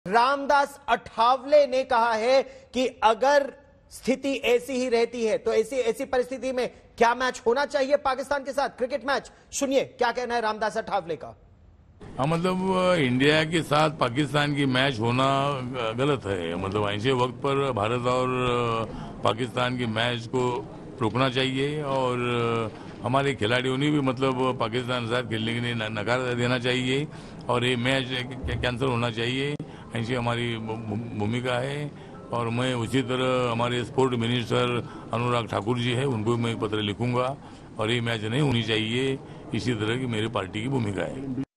रामदास अठावले ने कहा है कि अगर स्थिति ऐसी ही रहती है तो ऐसी परिस्थिति में क्या मैच होना चाहिए पाकिस्तान के साथ, क्रिकेट मैच? सुनिए क्या कहना है रामदास अठावले का। हाँ, मतलब इंडिया के साथ पाकिस्तान की मैच होना गलत है। मतलब ऐसे वक्त पर भारत और पाकिस्तान की मैच को रोकना चाहिए और हमारे खिलाड़ियों ने भी मतलब पाकिस्तान के साथ खेलने के लिए नकार देना चाहिए और ये मैच कैंसिल होना चाहिए। ऐसी हमारी भूमिका है और मैं उसी तरह हमारे स्पोर्ट मिनिस्टर अनुराग ठाकुर जी है, उनको भी मैं पत्र लिखूंगा और ये मैच नहीं होनी चाहिए। इसी तरह की मेरी पार्टी की भूमिका है।